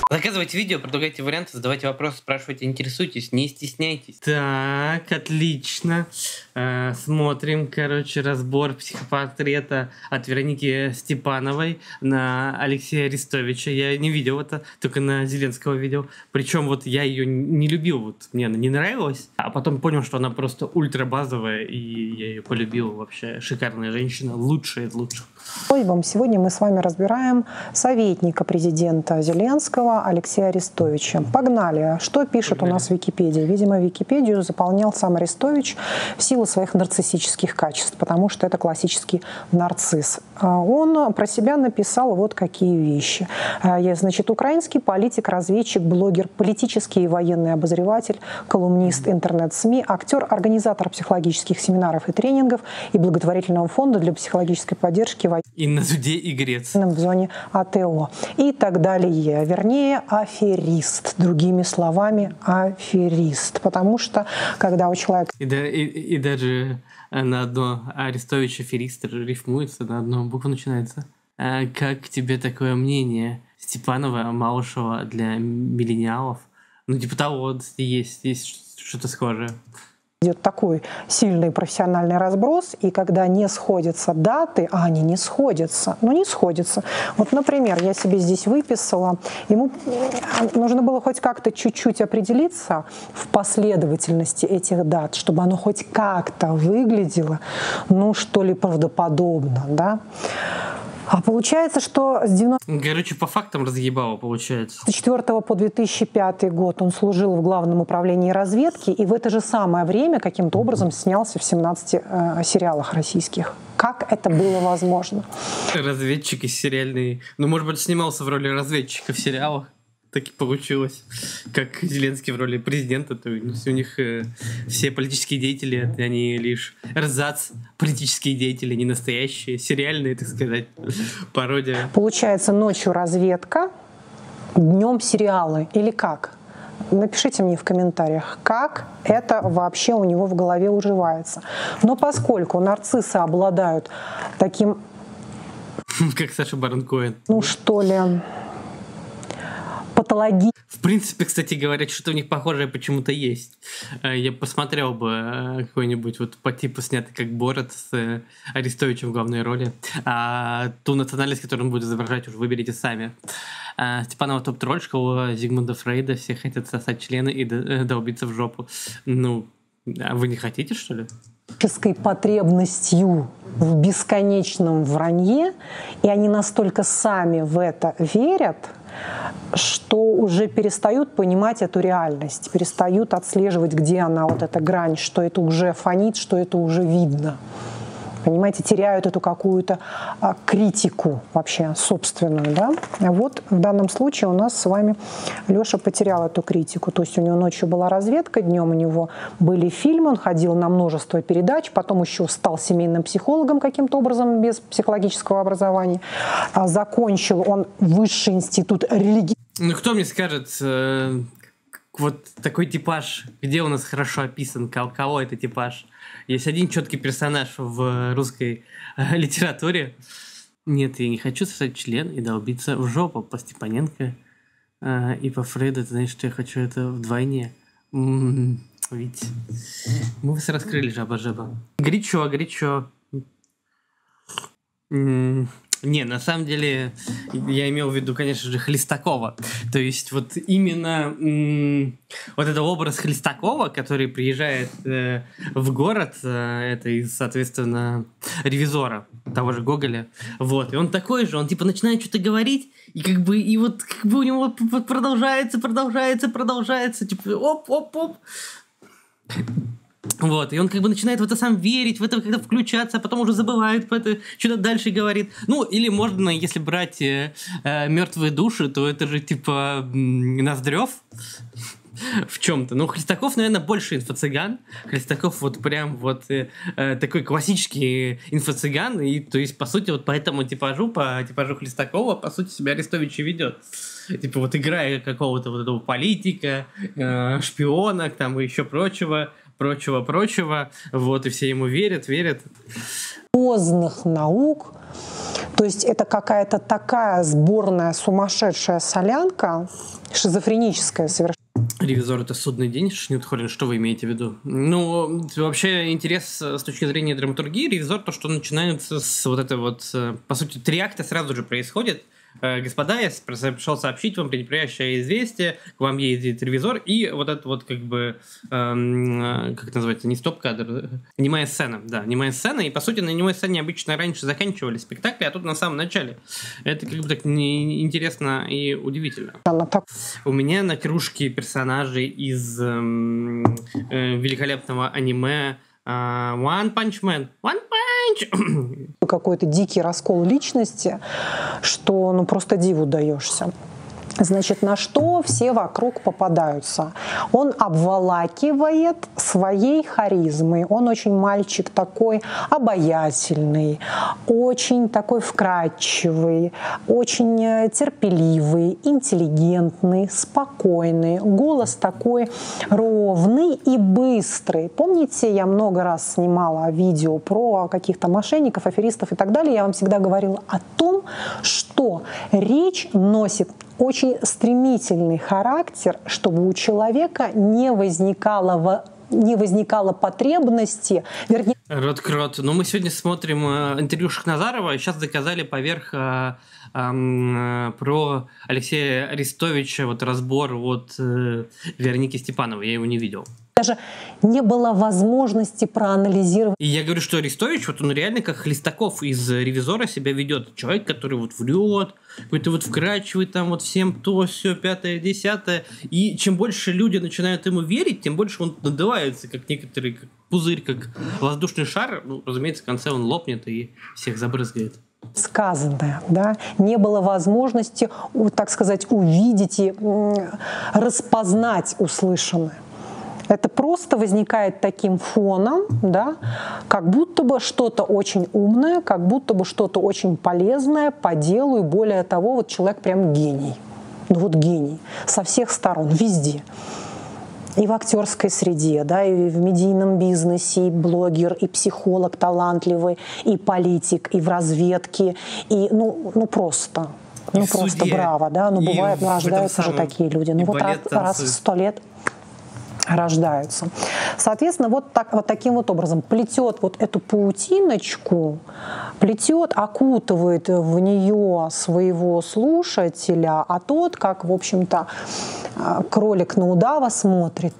Заказывайте видео, предлагайте варианты, задавайте вопросы, спрашивайте, интересуйтесь, не стесняйтесь. Так, отлично. Смотрим, короче, разбор психопортрета от Вероники Степановой на Алексея Арестовича. Я не видел это, только на Зеленского видел. Причем вот я ее не любил, вот мне она не нравилась, а потом понял, что она просто ультрабазовая, и я ее полюбил. Вообще шикарная женщина, лучшая из лучших. Сегодня мы с вами разбираем советника президента Зеленского Алексея Арестовича. Погнали. Что пишет у нас в Википедии? Видимо, Википедию заполнял сам Арестович в силу своих нарциссических качеств, потому что это классический нарцисс. Он про себя написал вот какие вещи. Значит, украинский политик, разведчик, блогер, политический и военный обозреватель, колумнист интернет-СМИ, актер, организатор психологических семинаров и тренингов и благотворительного фонда для психологической поддержки и на суде и грец. В зоне АТО и так далее. Вернее, аферист. Другими словами, аферист. Потому что, когда у человека... И даже на одно Арестович аферист рифмуется, на одну букву начинается. Как тебе такое мнение Степанова, Малышева для миллениалов? Ну, типа того, вот есть что-то схожее. Идет такой сильный профессиональный разброс, и когда не сходятся даты, а они не сходятся, не сходятся. Вот, например, я себе здесь выписала, ему нужно было хоть как-то чуть-чуть определиться в последовательности этих дат, чтобы оно хоть как-то выглядело, что ли, правдоподобно, да. А получается, что с 90... Короче, по фактам разъебало, получается. С 2004 по 2005 год он служил в Главном управлении разведки и в это же самое время каким-то образом снялся в 17 сериалах российских. Как это было возможно? Разведчик из сериальный... может быть, снимался в роли разведчика в сериалах. Так и получилось. Как Зеленский в роли президента. То есть у них все политические деятели, они лишь эрзац, политические деятели, не настоящие, сериальные, так сказать, пародия. Получается, ночью разведка, днем сериалы. Или как? Напишите мне в комментариях, как это вообще у него в голове уживается. Но поскольку нарциссы обладают таким... Как Саша Барон Коэн. Что ли... патологии. В принципе, кстати, говорят, что у них похожее почему-то есть. Я посмотрел бы какой-нибудь вот по типу снятый как Борат с Арестовичем в главной роли. А ту национальность, которую он будет изображать, уже выберите сами. Степанова топ-тролль, школа Зигмунда Фрейда, все хотят сосать члены и долбиться в жопу. А вы не хотите, что ли? Потребностью в бесконечном вранье, и они настолько сами в это верят, что уже перестают понимать эту реальность, перестают отслеживать, где она, вот эта грань, что это уже фонит, что это уже видно. Понимаете, теряют эту какую-то критику вообще собственную, да? Вот в данном случае у нас с вами Леша потерял эту критику. То есть у него ночью была разведка, днем у него были фильмы, он ходил на множество передач, потом еще стал семейным психологом каким-то образом без психологического образования. Закончил он высший институт религии. Кто мне скажет, вот такой типаж, где у нас хорошо описан, кого это типаж? Есть один четкий персонаж в русской литературе. Нет, я не хочу сосать член и долбиться в жопу по Степаненко и по Фрейду. Ты знаешь, что я хочу это вдвойне. Ведь мы вас раскрыли, жаба-жаба. Горячо. Не, на самом деле, я имел в виду, конечно же, Хлестакова. То есть вот именно вот этот образ Хлестакова, который приезжает в город, это из, соответственно, ревизора того же Гоголя. Вот, и он такой же, он типа начинает что-то говорить, и как бы у него продолжается, типа оп. Вот, и он как бы начинает в это сам верить, в это как-то включаться, а потом уже забывает, что-то дальше говорит. Или можно, если брать мертвые души, то это же типа Ноздрев в чем-то. Хлестаков, наверное, больше инфо-цыган. Хлестаков вот прям вот такой классический инфо-цыган, и то есть, по сути, вот по этому типажу Хлестакова, по сути, себя Арестович и ведет. Типа вот играя какого-то вот этого политика, шпиона, там и еще прочего, вот, и все ему верят. Поздних наук, То есть это какая-то такая сборная сумасшедшая солянка, шизофреническая совершенно. Ревизор — это судный день, Шнют Холлин, что вы имеете в виду? Ну, вообще интерес с точки зрения драматургии, ревизор, то, что начинается с вот этой вот, по сути, 3 акта сразу же происходит. Господа, я пришел сообщить вам предприятие известие, к вам едет ревизор, и вот это вот как бы, как это называется, не стоп-кадр, немая сцена, да, немая сцена, и по сути на немой сцене обычно раньше заканчивали спектакли, а тут на самом начале. Это как бы так интересно и удивительно. У меня на кружке персонажей из великолепного аниме One Punch Man. One Punch! Какой-то дикий раскол личности, что ну просто диву даешься. Значит, на что все вокруг попадаются? Он обволакивает своей харизмой. Он очень мальчик такой обаятельный, очень такой вкрадчивый, очень терпеливый, интеллигентный, спокойный. Голос такой ровный и быстрый. Помните, я много раз снимала видео про каких-то мошенников, аферистов и так далее. Я вам всегда говорила о том, что речь носит очень стремительный характер, чтобы у человека не возникало потребности, вернее... Рот к роту. Но мы сегодня смотрим интервью Шахназарова, и сейчас заказали поверх про Алексея Арестовича вот разбор от Вероники Степановой. Я его не видел. Даже не было возможности проанализировать. И я говорю, что Арестович, вот он реально как Хлестаков из «Ревизора» себя ведет. Человек, который вот врет, какой-то вот вкрадчивый, там вот всем то, все, 5-е, 10-е. И чем больше люди начинают ему верить, тем больше он надувается, как некоторые, как пузырь, как воздушный шар. Ну, разумеется, в конце он лопнет и всех забрызгает. Сказанное, да, не было возможности, так сказать, увидеть и распознать услышанное. Это просто возникает таким фоном, да, как будто бы что-то очень умное, как будто бы что-то очень полезное по делу, и более того, вот человек прям гений. Ну вот гений со всех сторон, везде. И в актерской среде, да, и в медийном бизнесе, и блогер, и психолог талантливый, и политик, и в разведке, и ну просто. Ну просто суде, браво, да, ну бывает, рождаются же такие люди. Ну вот раз в 100 лет рождаются. Соответственно, вот таким вот образом плетет вот эту паутиночку, плетет, окутывает в нее своего слушателя, а тот, как, в общем-то, кролик на удава смотрит.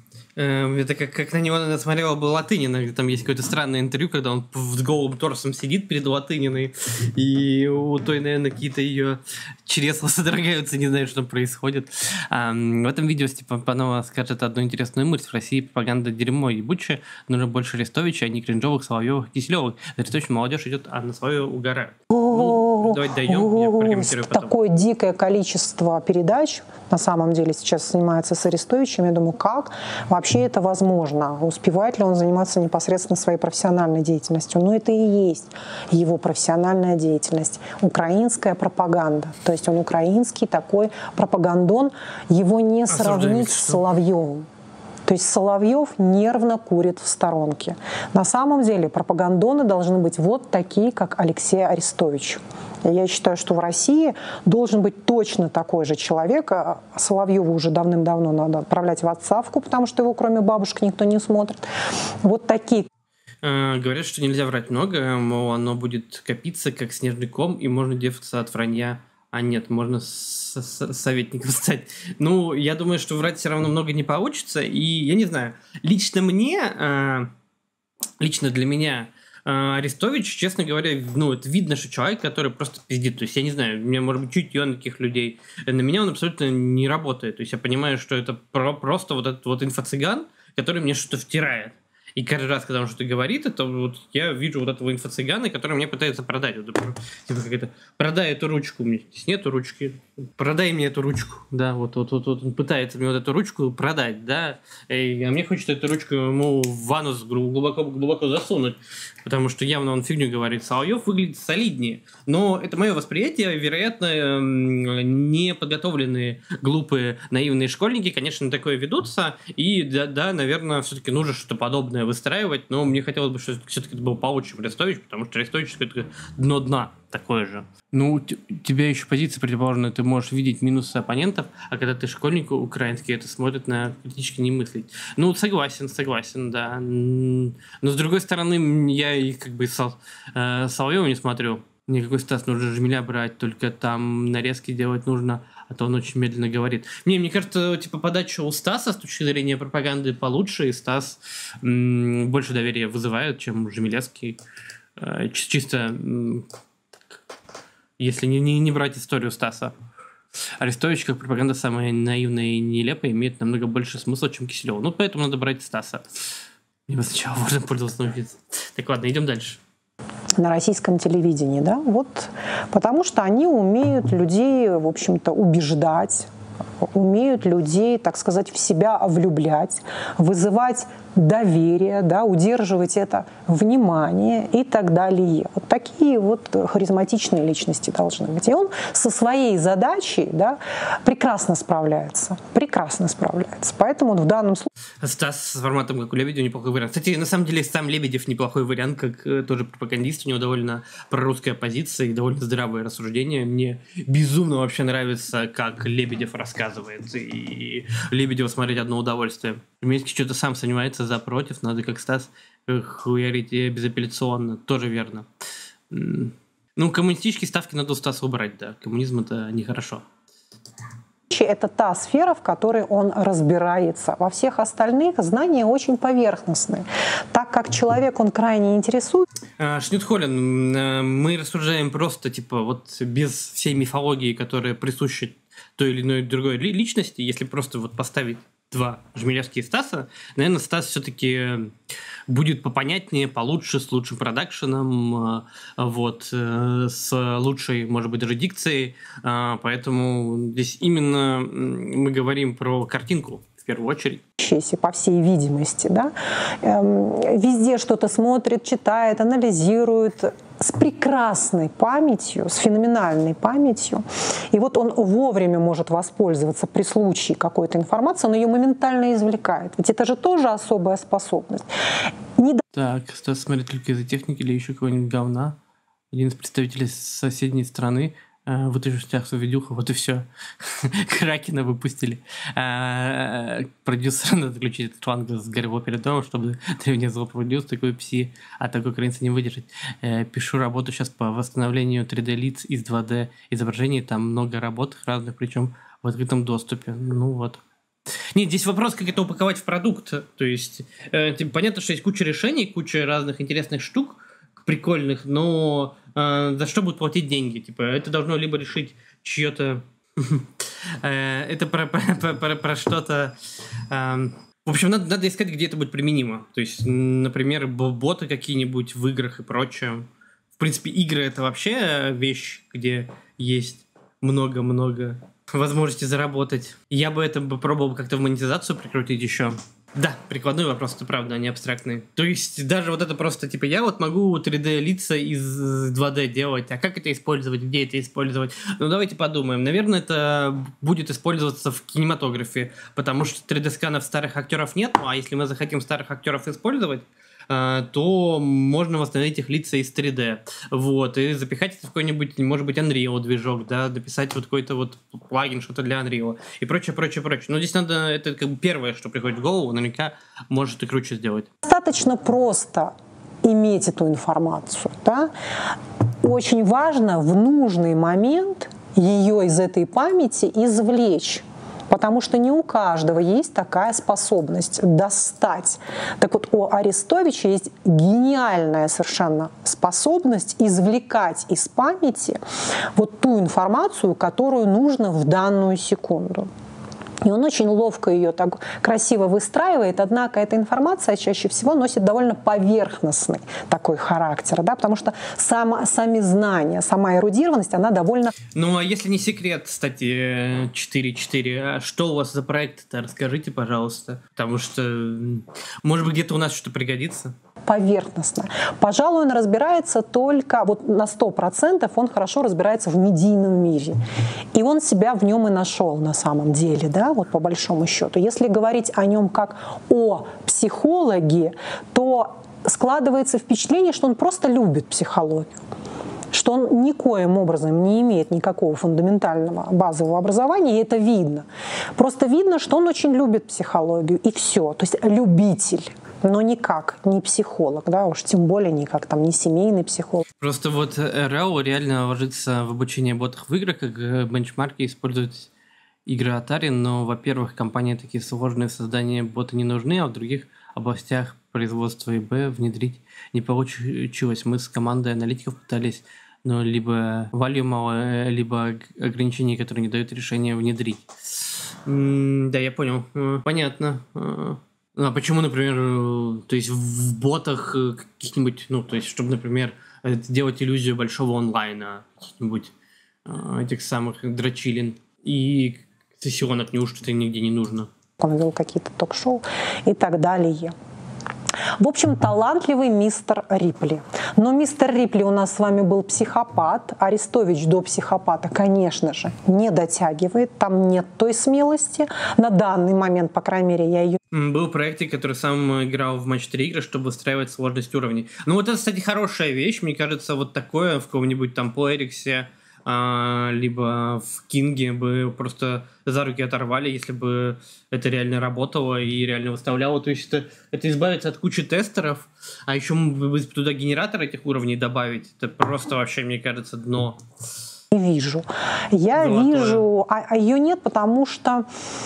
Это как на него смотрела бы Латынина, там есть какое-то странное интервью, когда он с голым торсом сидит перед Латыниной, и у той, наверное, какие-то ее чресла содрогаются, не знаю, что происходит. В этом видео Степанова скажет одну интересную мысль: в России пропаганда дерьмо ебучее, нужно больше Арестовича, а не кринжовых, Соловьевых, Киселевых. Арестович молодежь идет, а на свое угорают. Давайте дойдем, я прокомментирую потом. Такое дикое количество передач на самом деле сейчас занимается с Арестовичем. Я думаю, как вообще это возможно? Успевает ли он заниматься непосредственно своей профессиональной деятельностью? Ну, это и есть его профессиональная деятельность. Украинская пропаганда. То есть он украинский такой пропагандон. Его не сравнить с Соловьевым. То есть Соловьев нервно курит в сторонке. На самом деле пропагандоны должны быть вот такие, как Алексей Арестович. Я считаю, что в России должен быть точно такой же человек. Соловьеву уже давным-давно надо отправлять в отставку, потому что его кроме бабушек никто не смотрит. Вот такие. Говорят, что нельзя врать много, мол, оно будет копиться, как снежный ком, и можно деваться от вранья. А нет, можно советником стать. Ну, я думаю, что врать все равно много не получится. И я не знаю, лично для меня Арестович, честно говоря, ну, это видно, что человек, который просто пиздит. То есть, я не знаю, у меня, может быть, чутье на таких людей. На меня он абсолютно не работает. То есть, я понимаю, что это просто вот этот вот инфо-цыган, который мне что-то втирает. И каждый раз, когда он что-то говорит, это вот я вижу вот этого инфо-цыгана, который мне пытается продать. Вот, типа какая-то, продай эту ручку, у меня здесь нету ручки. продай мне эту ручку, да, вот он пытается мне вот эту ручку продать, да, а мне хочется эту ручку ему в анус глубоко засунуть, потому что явно он фигню говорит. Соловьев выглядит солиднее, но это мое восприятие, вероятно, неподготовленные, глупые, наивные школьники, конечно, на такое ведутся, и да, наверное, все-таки нужно что-то подобное выстраивать, но мне хотелось бы, чтобы все-таки это был получше Арестович, потому что Арестович это дно дна такое же. Ну, у тебя еще позиция противоположная, ты можешь видеть минусы оппонентов, а когда ты школьник украинский, это смотрит на критически не мыслить. Ну, согласен, да. Но с другой стороны, я и как бы Соловьева не смотрю. Никакой Стас, нужно Жмеля брать, только там нарезки делать нужно, а то он очень медленно говорит. Мне кажется, типа подача у Стаса с точки зрения пропаганды получше, и Стас больше доверия вызывает, чем Жмелевский. Чисто... Если не брать историю Стаса. Арестович, как пропаганда, самая наивная и нелепая, имеет намного больше смысла, чем Киселев. Ну, поэтому надо брать Стаса. Мне сначала можно пользоваться научиться. Так, ладно, идем дальше. На российском телевидении, да, вот, потому что они умеют людей, в общем-то, убеждать, умеют людей, так сказать, в себя влюблять, вызывать доверие, да, удерживать это внимание и так далее. Вот такие вот харизматичные личности должны быть. И он со своей задачей, да, прекрасно справляется. Поэтому в данном случае... Стас с форматом, как у Лебедева, неплохой вариант. Кстати, на самом деле, сам Лебедев неплохой вариант, как тоже пропагандист. У него довольно прорусская позиция и довольно здравые рассуждения. Мне безумно вообще нравится, как Лебедев рассказывает. И Лебедева смотреть одно удовольствие. Минский что-то сам сомневается за против, надо как Стас хуярить безапелляционно. Тоже верно. Ну, коммунистические ставки надо у Стаса убрать, да. Коммунизм — это нехорошо. Это та сфера, в которой он разбирается. Во всех остальных знания очень поверхностные. Так как человек, он крайне интересует. Шнитхолен, мы рассуждаем просто, типа, вот без всей мифологии, которая присуща той или иной другой личности, если просто вот поставить два Жмелевские и Стаса, наверное, Стас все-таки будет попонятнее, получше, с лучшим продакшеном, вот, с лучшей, может быть, даже дикцией, поэтому здесь именно мы говорим про картинку в первую очередь. По всей видимости, да, везде что-то смотрит, читает, анализирует с прекрасной памятью, с феноменальной памятью. И вот он вовремя может воспользоваться при случае какой-то информации, он ее моментально извлекает. Ведь это же тоже особая способность. Так, Стас смотрит только из-за техники или еще какого-нибудь говна. Один из представителей соседней страны вытащил свою видюху, вот и все. Кракена выпустили. Продюсер надо включить этот фланг с Гарри перед домом, чтобы древний зло продюс такой пси, а так украинцы не выдержать. Пишу работу сейчас по восстановлению 3D-лиц из 2D изображений. Там много работ разных, причем в открытом доступе. Ну вот. Нет, здесь вопрос, как это упаковать в продукт. То есть, понятно, что есть куча решений, куча разных интересных штук, прикольных, но за что будут платить деньги? Типа, это должно либо решить чье-то... Это про что-то... В общем, надо искать, где это будет применимо. То есть, например, боты какие-нибудь в играх и прочее. В принципе, игры — это вообще вещь, где есть много-много возможности заработать. Я бы это попробовал как-то в монетизацию прикрутить еще. Да, прикладной вопрос, это правда, а не абстрактный. То есть даже вот это просто, типа, я вот могу 3D-лица из 2D делать, а как это использовать, где это использовать? Ну, давайте подумаем. Наверное, это будет использоваться в кинематографе, потому что 3D-сканов старых актеров нет, а если мы захотим старых актеров использовать, то можно восстановить их лица из 3D. Вот, и запихать это в какой-нибудь, может быть, Unreal движок, да, дописать вот какой-то вот плагин, что-то для Unreal и прочее. Но здесь надо, это как бы первое, что приходит в голову, наверняка может и круче сделать. Достаточно просто иметь эту информацию, да. Очень важно в нужный момент ее из этой памяти извлечь. Потому что не у каждого есть такая способность достать. Так вот, у Арестовича есть гениальная совершенно способность извлекать из памяти вот ту информацию, которую нужно в данную секунду. И он очень ловко ее так красиво выстраивает, однако эта информация чаще всего носит довольно поверхностный такой характер, да, потому что сами знания, сама эрудированность, она довольно... Ну, а если не секрет, кстати, 4.4, что у вас за проект-то? Расскажите, пожалуйста, потому что, может быть, где-то у нас что-то пригодится. Поверхностно. Пожалуй, он разбирается только, вот на 100% он хорошо разбирается в медийном мире. И он себя в нем и нашел на самом деле, да, вот по большому счету. Если говорить о нем как о психологе, то складывается впечатление, что он просто любит психологию, что он никоим образом не имеет никакого фундаментального базового образования, и это видно. Просто видно, что он очень любит психологию, и все. То есть любитель. Но никак не психолог, да, уж тем более никак там не семейный психолог. Просто вот RL реально ложится в обучение ботов в играх, как бенчмарки используют игры Atari, но, во-первых, компании такие сложные в создании бота не нужны, а в других областях производства ИБ внедрить не получилось. Мы с командой аналитиков пытались, но либо value мало, либо ограничения, которые не дают решения внедрить. Да, я понял. Понятно. А почему, например, то есть в ботах каких-нибудь, ну, то есть, чтобы, например, сделать иллюзию большого онлайна, каких-нибудь этих самых дрочилин и сессионок, неужто это нигде не нужно? Он вел какие-то ток-шоу и так далее. В общем, талантливый мистер Рипли. Но мистер Рипли у нас с вами был психопат. Арестович до психопата, конечно же, не дотягивает. Там нет той смелости. На данный момент, по крайней мере, я ее... Был проектик, который сам играл в матч 3 игры, чтобы выстраивать сложность уровней. Ну вот это, кстати, хорошая вещь. Мне кажется, вот такое в каком-нибудь там Playrix, либо в Кинге бы просто за руки оторвали, если бы это реально работало и реально выставляло. То есть это избавиться от кучи тестеров, а еще туда генератор этих уровней добавить. Это просто вообще, мне кажется, дно. Не вижу. Я Золотое. вижу, а ее нет, потому что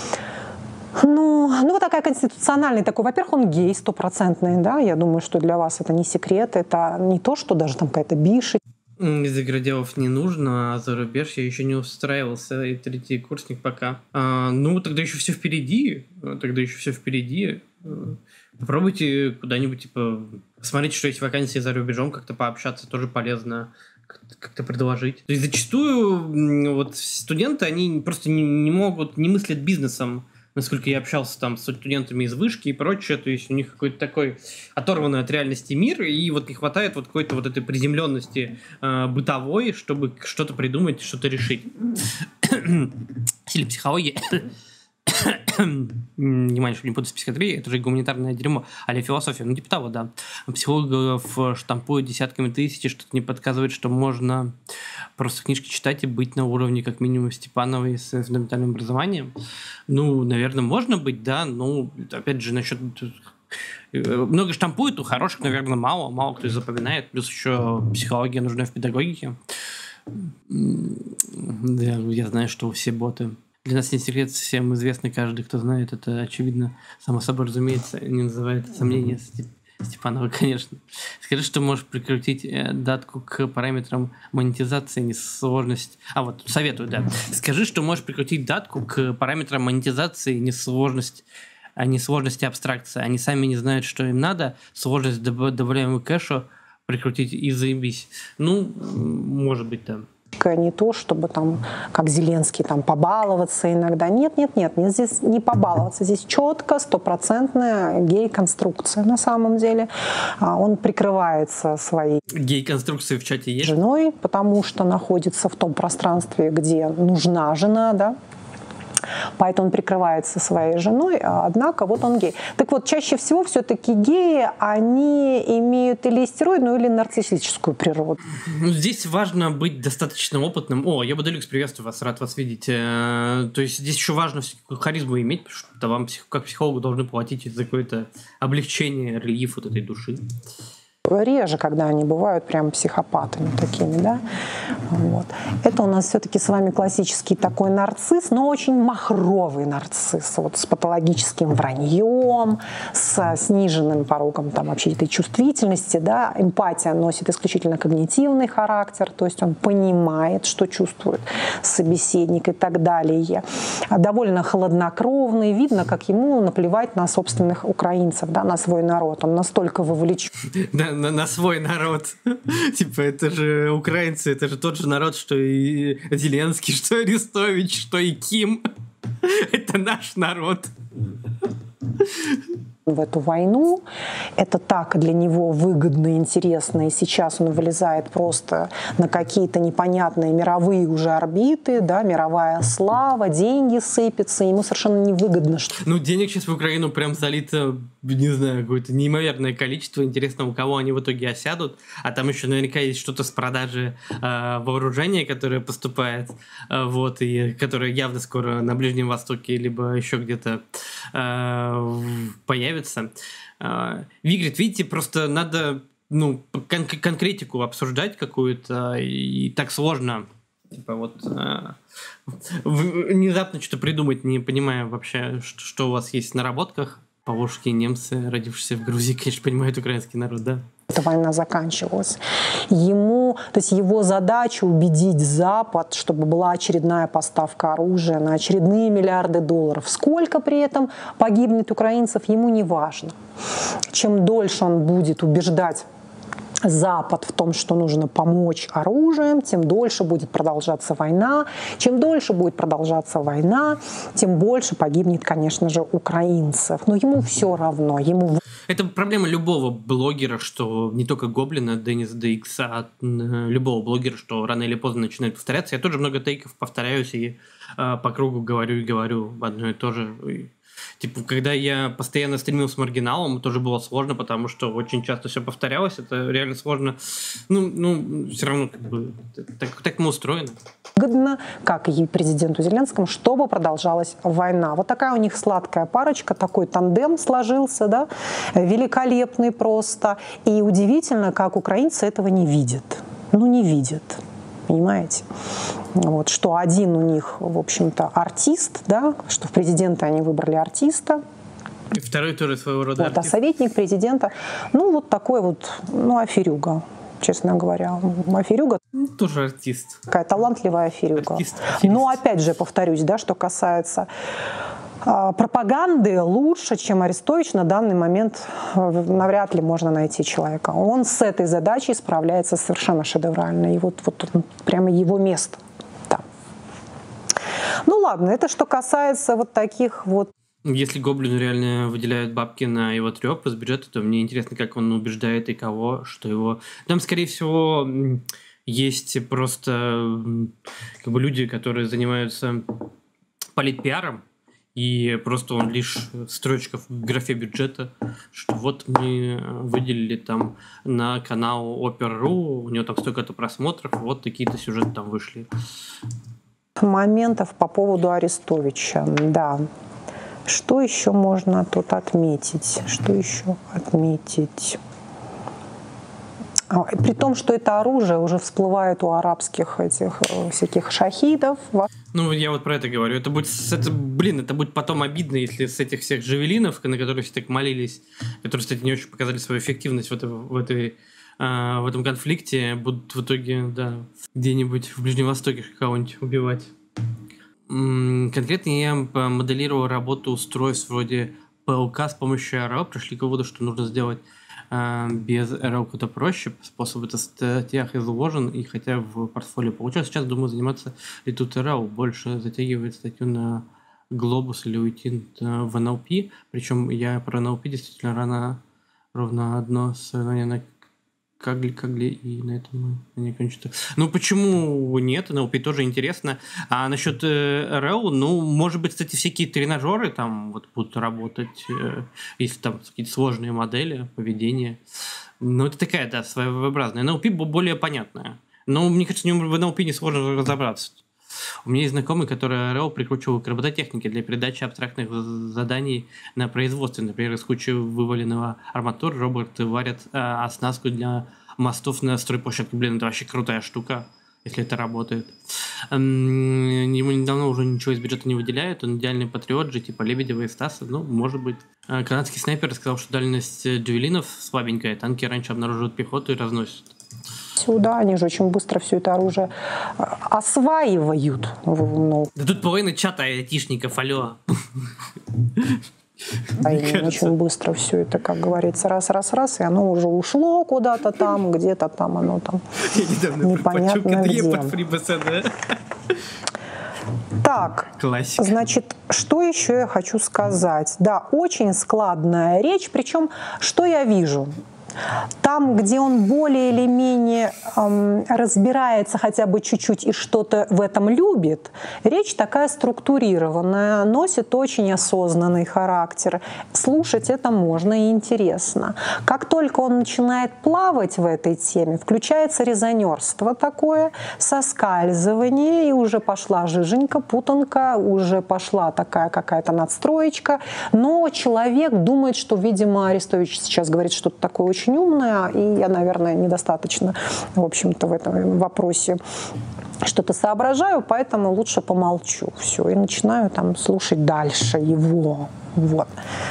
ну, вот такая конституциональная такой. Во-первых, он гей стопроцентный, да, я думаю, что для вас это не секрет, это не то, что даже там какая-то биши. Из игроделов не нужно, а за рубеж я еще не устраивался, и третий курсник пока. Ну, тогда еще все впереди. Попробуйте куда-нибудь, типа, посмотрите, что есть вакансии за рубежом, как-то пообщаться, тоже полезно, как-то предложить. То есть зачастую вот студенты, они просто не могут, не мыслят бизнесом. Насколько я общался там с студентами из вышки и прочее, то есть у них какой-то такой оторванный от реальности мир, и вот не хватает вот какой-то вот этой приземленности бытовой, чтобы что-то придумать, что-то решить. Или психология. Внимание, что не буду с психиатрией, это же гуманитарное дерьмо, а философия, ну типа того, да. Психологов штампуют десятками тысяч, что-то не подсказывает, что можно просто книжки читать и быть на уровне как минимум Степановой с фундаментальным образованием. Ну, наверное, можно быть, да, но опять же насчет... Много штампуют, у хороших, наверное, мало кто запоминает, плюс еще психология нужна в педагогике. Да, я знаю, что все боты... Для нас не секрет, всем известно, каждый, кто знает, это очевидно, само собой разумеется, не называет сомнения Степанова, конечно. Скажи, что можешь прикрутить датку к параметрам монетизации, несложность... вот, советую, да. Скажи, что можешь прикрутить датку к параметрам монетизации, несложность, а не сложности абстракции. Они сами не знают, что им надо, сложность добавляемую кэшу прикрутить и заебись. Ну, может быть, да. Не то, чтобы там, как Зеленский, там побаловаться иногда. Нет, здесь не побаловаться. Здесь четко, стопроцентная гей-конструкция на самом деле. Он прикрывается своей гей-конструкции в чате есть? Женой, потому что находится в том пространстве, где нужна жена, да. Поэтому он прикрывается своей женой, однако вот он гей. Так вот, чаще всего все-таки геи, они имеют или истероидную, или нарциссическую природу. Здесь важно быть достаточно опытным. Я Бодолюкс, приветствую вас, рад вас видеть. То есть здесь еще важно харизму иметь, потому что вам как психологу должны платить за какое-то облегчение, рельеф вот этой души. Реже, когда они бывают прям психопатами такими, да. Вот. Это у нас все-таки с вами классический такой нарцисс, но очень махровый нарцисс, вот с патологическим враньем, с сниженным порогом там, вообще этой чувствительности, да. Эмпатия носит исключительно когнитивный характер, то есть он понимает, что чувствует собеседник и так далее. Довольно хладнокровный, видно, как ему наплевать на собственных украинцев, да, на свой народ. Он настолько вовлечен. На свой народ. Типа, это же украинцы, это же тот же народ, что и Зеленский, что Арестович, что и Ким. Это наш народ. В эту войну. Это так для него выгодно и интересно. И сейчас он вылезает просто на какие-то непонятные мировые уже орбиты, да, мировая слава, деньги сыпятся. Ему совершенно невыгодно. Ну, денег сейчас в Украину прям залито, не знаю, какое-то неимоверное количество. Интересно, у кого они в итоге осядут. А там еще наверняка есть что-то с продажи вооружения, которое поступает, вот, и которое явно скоро на Ближнем Востоке либо еще где-то появится. Вигрид, видите, просто надо конкретику обсуждать какую-то, и так сложно. Типа вот внезапно что-то придумать, не понимая вообще, что у вас есть в наработках. Поволжские немцы, родившиеся в Грузии, конечно, понимают украинский народ, да? Эта война заканчивалась. То есть его задача убедить Запад, чтобы была очередная поставка оружия на очередные миллиарды долларов. Сколько при этом погибнет украинцев, ему не важно. Чем дольше он будет убеждать Запад в том, что нужно помочь оружием, тем дольше будет продолжаться война. Чем дольше будет продолжаться война, тем больше погибнет, конечно же, украинцев. Но ему все равно. Это проблема любого блогера, что не только Гоблина, Денниса DX, а любого блогера, что рано или поздно начинает повторяться. Я тоже много тейков повторяюсь и по кругу говорю одно и то же. Типа, когда я постоянно стримил с маргиналом, тоже было сложно, потому что очень часто все повторялось, это реально сложно. Ну все равно как бы так мы устроены. Выгодно, как и президенту Зеленскому, чтобы продолжалась война. Вот такая у них сладкая парочка, такой тандем сложился, да, великолепный просто. И удивительно, как украинцы этого не видят. Не видят. Понимаете? Вот, что один у них, в общем-то, артист, да, что в президенты они выбрали артиста. И второй тоже своего рода вот, артист. А советник президента, вот такой вот, аферюга, честно говоря. Аферюга. Тоже артист. Такая талантливая аферюга. Артист. Но опять же, повторюсь, да, что касается пропаганды, лучше, чем Арестович, на данный момент навряд ли можно найти человека. Он с этой задачей справляется совершенно шедеврально. И вот прямо его место. Да. Ладно, это что касается вот таких вот. Если Гоблину реально выделяют бабки на его трёп из бюджета, то мне интересно, как он убеждает и кого, что его... Там, скорее всего, есть просто как бы люди, которые занимаются политпиаром, и просто он лишь строчка в графе бюджета, что вот мы выделили там на канал Опер.ру, у него там столько-то просмотров, вот такие-то сюжеты там вышли. Моментов по поводу Арестовича, да. Что еще можно тут отметить? При том, что это оружие уже всплывает у арабских этих всяких шахидов. Я вот про это говорю. Это будет потом обидно, если с этих всех джавелинов, на которые все так молились, которые, кстати, не очень показали свою эффективность в этом конфликте, будут в итоге, да, где-нибудь в Ближнем Востоке кого-нибудь убивать. Конкретно я моделировал работу устройств вроде ПЛК с помощью RL. Пришли к выводу, что нужно сделать без RL куда проще. Способ в статьях изложен, и хотя в портфолио получилось, сейчас думаю заниматься и тут RL. Больше затягивает статью на Globus или уйти в NLP. Причем я про NLP действительно ровно одно соревнование на Кагли, и на этом не кончится. Почему нет? NLP тоже интересно. А насчет RL, может быть, кстати, всякие тренажеры там вот будут работать, если там какие-то сложные модели поведения. Это такая, да, своеобразная. NLP более понятная. Но мне кажется, в NLP не сложно разобраться. У меня есть знакомый, который РЛ прикручивал к робототехнике для передачи абстрактных заданий на производстве. Например, из кучи вываленного арматуры роботы варят оснастку для мостов на стройплощадке. Блин, это вообще крутая штука, если это работает. Ему недавно уже ничего из бюджета не выделяют. Он идеальный патриот же, типа Лебедева и Стаса. Ну, может быть. Канадский снайпер сказал, что дальность джавелинов слабенькая. Танки раньше обнаруживают пехоту и разносят. Сюда они же очень быстро все это оружие осваивают. Да тут половина чата айтишников, алло. Они очень быстро все это, как говорится, раз, и оно уже ушло куда-то там, где-то там оно там непонятно где. Так, классика. Значит, что еще я хочу сказать? Да, очень складная речь, причем что я вижу? Там, где он более или менее разбирается хотя бы чуть-чуть и что-то в этом любит, речь такая структурированная, носит очень осознанный характер. Слушать это можно и интересно. Как только он начинает плавать в этой теме, включается резонерство такое, соскальзывание, и уже пошла жиженька, путанка, уже пошла такая какая-то надстроечка. Но человек думает, что, видимо, Арестович сейчас говорит что-то такое очень умная, и я, наверное, недостаточно, в общем-то, в этом вопросе что-то соображаю, поэтому лучше помолчу. Все, и начинаю там слушать дальше его. Вот.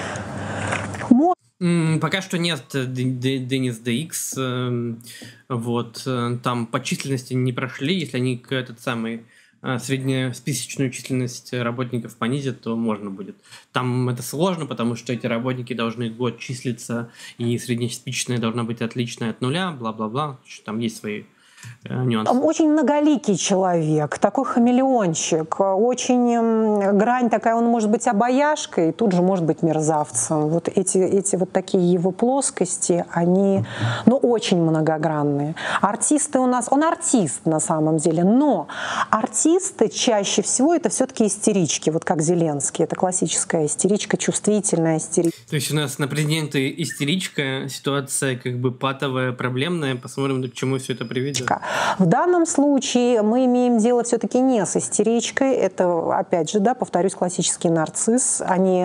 Пока что нет Денис DX, вот, там по численности не прошли, если они этот самый среднесписочную численность работников понизят, то можно будет. Там это сложно, потому что эти работники должны год числиться, и среднесписочная должна быть отличная от нуля, бла-бла-бла. Там есть свои нюансы. Очень многоликий человек, такой хамелеончик, очень грань такая, он может быть обаяшкой, тут же может быть мерзавцем. Вот эти вот такие его плоскости, они, ну, очень многогранные. Артисты у нас, он артист на самом деле, но артисты чаще всего это все-таки истерички, вот как Зеленский, это классическая истеричка, чувствительная истеричка. То есть у нас на президента истеричка, ситуация как бы патовая, проблемная, посмотрим, к чему все это приведет. В данном случае мы имеем дело все-таки не с истеричкой. Это, опять же, да, повторюсь, классический нарцисс.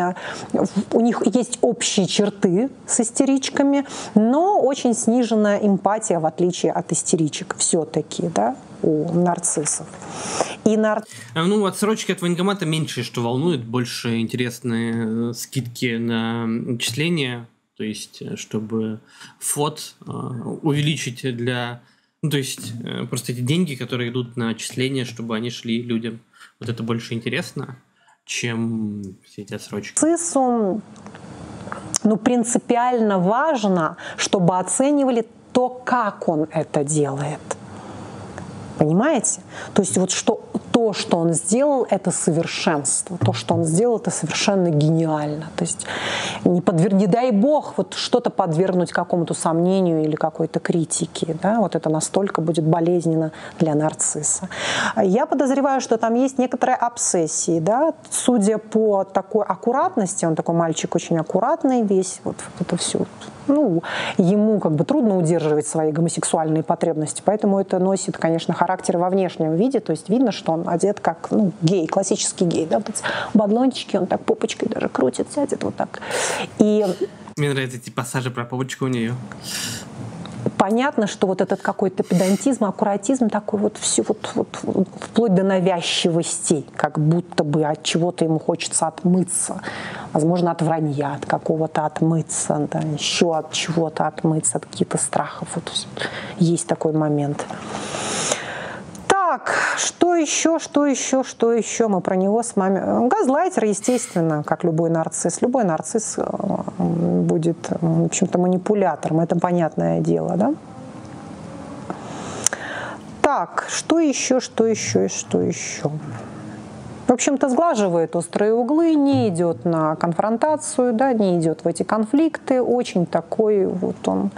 У них есть общие черты с истеричками, но очень сниженная эмпатия, в отличие от истеричек, все-таки, да, у нарциссов. Ну, отсрочки от военкомата меньше, что волнует, больше интересные скидки на начисления, то есть чтобы ФОД увеличить для... Ну, то есть просто эти деньги, которые идут на отчисления, чтобы они шли людям. Вот это больше интересно, чем все эти отсрочки. Нарциссу, ну, принципиально важно, чтобы оценивали то, как он это делает. Понимаете? То есть вот то, что он сделал, это совершенство. То, что он сделал, это совершенно гениально. То есть не дай бог вот что-то подвергнуть какому-то сомнению или какой-то критике. Да? Вот это настолько будет болезненно для нарцисса. Я подозреваю, что там есть некоторые обсессии. Да? Судя по такой аккуратности, он такой мальчик очень аккуратный весь, вот это все. Ну, ему как бы трудно удерживать свои гомосексуальные потребности, поэтому это носит, конечно, характер во внешнем виде, то есть видно, что он одет как, ну, гей, классический гей, да, вот эти бадлончики, он так попочкой даже крутит, сядет вот так. И мне нравятся эти пассажи про попочку у нее. Понятно, что вот этот какой-то педантизм, аккуратизм такой вот все вот вплоть до навязчивостей, как будто бы от чего-то ему хочется отмыться, возможно, от вранья, от какого-то отмыться, да, еще от чего-то отмыться, от каких-то страхов. Вот есть такой момент. Так, что еще мы про него с вами... Газлайтер, естественно, как любой нарцисс. Любой нарцисс будет, в общем-то, манипулятором. Это понятное дело, да? Так, что еще? В общем-то, сглаживает острые углы, не идет на конфронтацию, да, не идет в эти конфликты. Очень такой вот он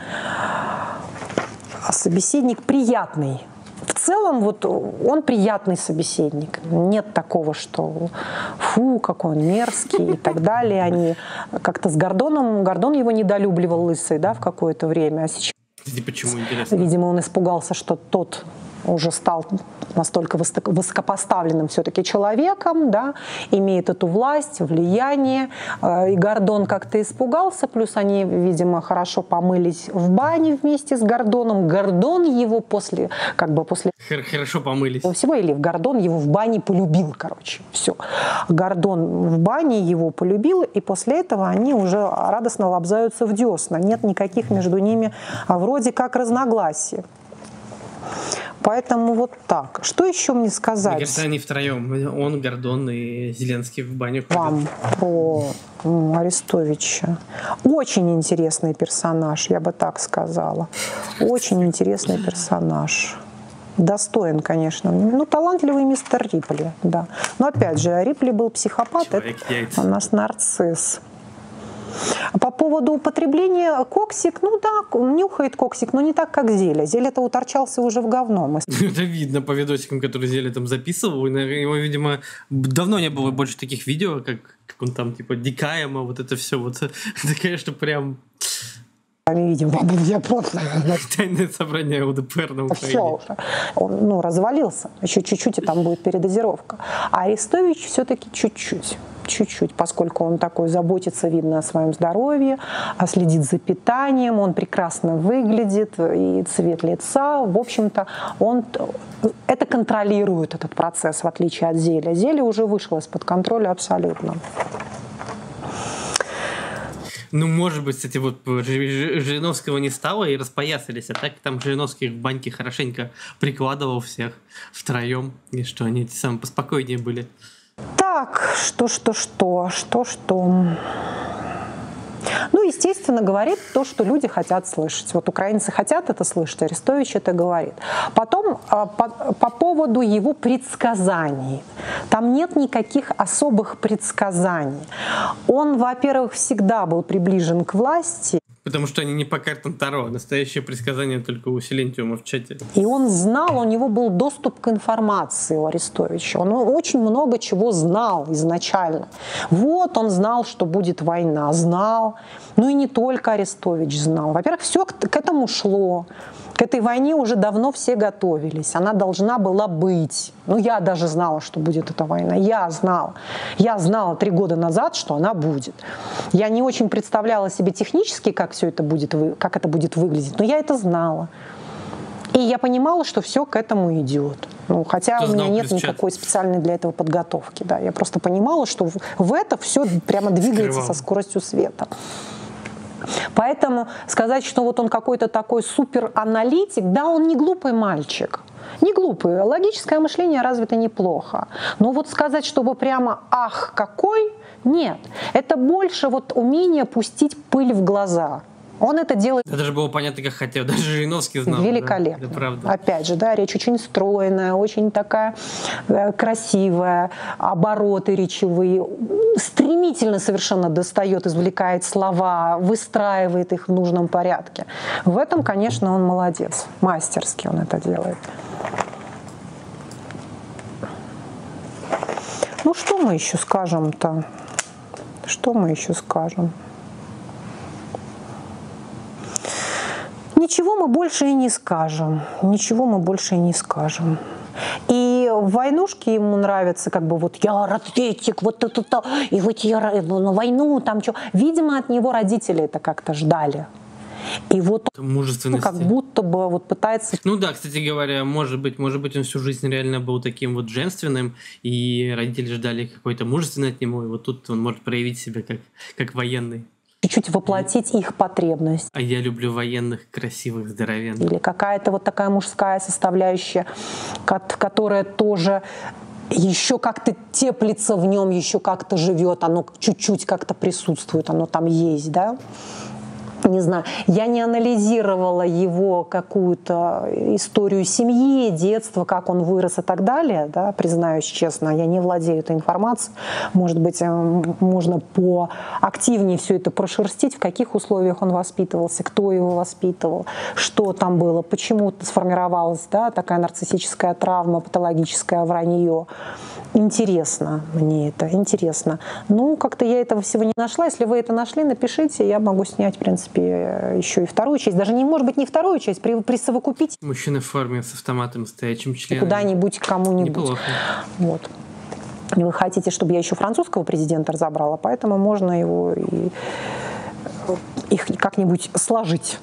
собеседник приятный. В целом, вот он приятный собеседник. Нет такого, что фу, какой он мерзкий и так далее. Они как-то с Гордоном, Гордон его недолюбливал лысый, да, в какое-то время. А сейчас, почему, интересно? видимо, он испугался, что тот уже стал настолько высокопоставленным все-таки человеком, да, имеет эту власть, влияние. И Гордон как-то испугался, плюс они, видимо, хорошо помылись в бане вместе с Гордоном. Гордон его после... Хорошо помылись. Всего, или Гордон его в бане полюбил, короче. Все. Гордон в бане его полюбил, и после этого они уже радостно лобзаются в десна. Нет никаких между ними вроде как разногласий. Поэтому вот так. Что еще мне сказать? Мне кажется, они втроем. Он, Гордон и Зеленский в баню ходят. Вам про Арестовича. Очень интересный персонаж, я бы так сказала. Очень интересный персонаж. Достоин, конечно. Ну, талантливый мистер Рипли, да. Но опять же, Рипли был психопат, это у нас нарцисс. По поводу употребления коксик, ну да, нюхает коксик, но не так, как Зеля. Зеля-то уторчался уже в говно. Это видно по видосикам, которые Зеля там записывал. Его, видимо, давно не было больше таких видео, как он там, типа, Дикаема, вот это все. Вот это, конечно, прям... Мы видим, я просто... Тайное собрание ЛДПР на Украине. Все уже. Он, развалился. Еще чуть-чуть, и там будет передозировка. А Арестович все-таки чуть-чуть, поскольку он такой заботится, видно, о своем здоровье, следит за питанием, он прекрасно выглядит, и цвет лица, в общем-то, он это контролирует, этот процесс, в отличие от Зеля. Зеля уже вышла из-под контроля абсолютно. Ну, может быть, кстати, вот Жириновского не стало и распоясались, а так там Жириновский в баньке хорошенько прикладывал всех втроем, и что они эти самые поспокойнее были. Так, что. Ну, естественно, говорит то, что люди хотят слышать. Вот украинцы хотят это слышать, Арестович это говорит. Потом по поводу его предсказаний. Там нет никаких особых предсказаний. Он, во-первых, всегда был приближен к власти. Потому что они не по картам Таро. Настоящее предсказание только у Силентиума в чате. И он знал, у него был доступ к информации у Арестовича. Он очень много чего знал изначально. Вот он знал, что будет война. Знал. Ну и не только Арестович знал. Во-первых, все к этому шло. К этой войне уже давно все готовились. Она должна была быть. Ну, я даже знала, что будет эта война. Я знала. Я знала 3 года назад, что она будет. Я не очень представляла себе технически, как это будет выглядеть, но я это знала. И я понимала, что все к этому идет. Ну, хотя у меня нет никакой специальной для этого подготовки. Да. Я просто понимала, что в это все прямо двигается со скоростью света. Поэтому сказать, что вот он какой-то такой супераналитик, да, он не глупый мальчик. Не глупый. Логическое мышление развито неплохо. Но вот сказать, чтобы прямо «ах, какой» — нет. Это больше вот умение пустить пыль в глаза. Он это делает... Это даже было понятно, как хотел. Даже Жириновский знал. Великолепно. Да, это правда. Опять же, да, речь очень стройная, очень такая красивая, обороты речевые. Стремительно совершенно достает, извлекает слова, выстраивает их в нужном порядке. В этом, конечно, он молодец. Мастерски он это делает. Ну, что мы еще скажем-то? Что мы еще скажем? Ничего мы больше и не скажем. Ничего мы больше и не скажем. И в войнушке ему нравится, как бы вот я разведчик, вот это, и вот я на войну, там что. Видимо, от него родители это как-то ждали. И вот он как будто бы вот пытается... Ну да, кстати говоря, может быть, он всю жизнь реально был таким вот женственным, и родители ждали какой-то мужественной от него, и вот тут он может проявить себя как военный. Чуть-чуть воплотить их потребность. А я люблю военных, красивых, здоровенных. Или какая-то вот такая мужская составляющая, которая тоже еще как-то теплится в нем, еще как-то живет, оно чуть-чуть как-то присутствует, оно там есть, да? Не знаю, я не анализировала его какую-то историю семьи, детства, как он вырос и так далее, да, признаюсь честно, я не владею этой информацией. Может быть, можно поактивнее все это прошерстить, в каких условиях он воспитывался, кто его воспитывал, что там было, почему сформировалась, да, такая нарциссическая травма, патологическое вранье. Интересно мне это, интересно. Ну, как-то я этого всего не нашла. Если вы это нашли, напишите, я могу снять, в принципе, еще и вторую часть. Даже, может быть, не вторую часть, присовокупить. Мужчина в форме с автоматом, стоячим членом. Куда-нибудь, кому-нибудь. Неплохо. Вот. И вы хотите, чтобы я еще французского президента разобрала, поэтому можно его и их как-нибудь сложить.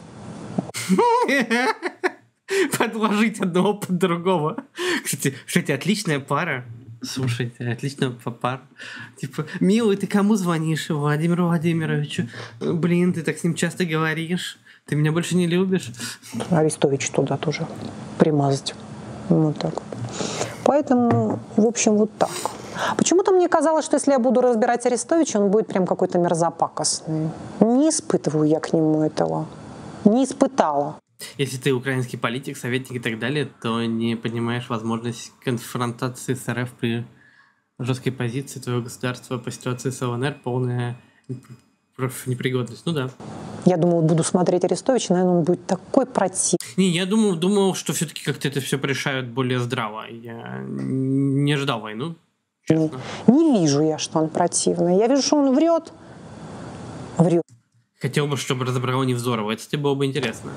Подложить одного под другого. Кстати, отличная пара. Слушайте, отличная пара. Типа, милый, ты кому звонишь? Владимиру Владимировичу. Блин, ты так с ним часто говоришь. Ты меня больше не любишь. Арестович туда тоже примазать. Вот так вот. Поэтому, в общем, вот так. Почему-то мне казалось, что если я буду разбирать Арестовича, он будет прям какой-то мерзопакостный. Не испытываю я к нему этого. Не испытала. Если ты украинский политик, советник и так далее, то не понимаешь возможность конфронтации с РФ при жесткой позиции твоего государства по ситуации с ЛНР, полная непригодность. Ну да. Я думала, буду смотреть Арестовича, наверное, он будет такой противный. Не, я думал, что все-таки как-то это все порешают более здраво. Я не ждал войну, честно. Не вижу я, что он противный. Я вижу, что он врет. Врет. Хотел бы, чтобы разобрала Невзорова. Это тебе было бы интересно.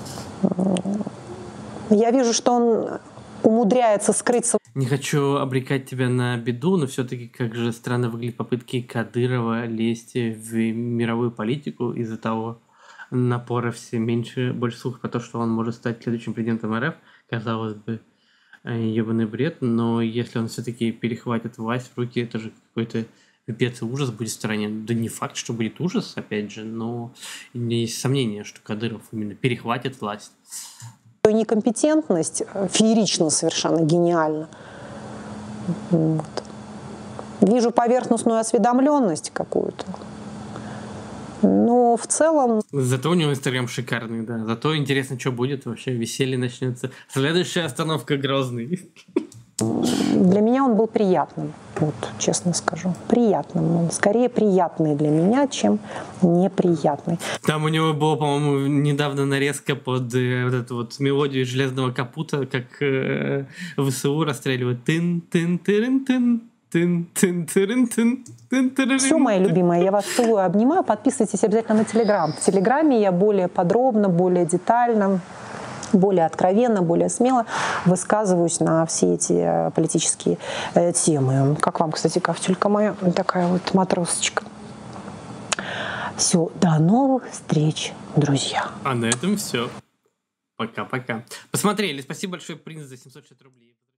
Я вижу, что он умудряется скрыться. Не хочу обрекать тебя на беду, но все-таки как же странно выглядят попытки Кадырова лезть в мировую политику из-за того напора все больше слухов про то, что он может стать следующим президентом РФ. Казалось бы, ебаный бред, но если он все-таки перехватит власть в руки, это же какой-то пипец и ужас будет в стране. Да не факт, что будет ужас, опять же, но у меня есть сомнение, что Кадыров именно перехватит власть. Некомпетентность феерично совершенно, гениально. Вот. Вижу поверхностную осведомленность какую-то. Но в целом... Зато у него Инстаграм шикарный, да. Зато интересно, что будет вообще. Веселье начнется. Следующая остановка Грозный. Для меня он был приятным, вот, честно скажу. Приятным. Он скорее приятный для меня, чем неприятный. Там у него была, по-моему, недавно нарезка под вот эту вот мелодию железного капута, как ВСУ расстреливают. Тын-тын-тырын-тын. Все, мои любимые, я вас целую, обнимаю. Подписывайтесь обязательно на Телеграм. В Телеграме я более подробно, более детально, более откровенно, более смело высказываюсь на все эти политические темы. Как вам, кстати, кафтюлька моя? Такая вот матросочка. Все, до новых встреч, друзья. А на этом все. Пока-пока. Посмотрели. Спасибо большое, принц, за 760 рублей.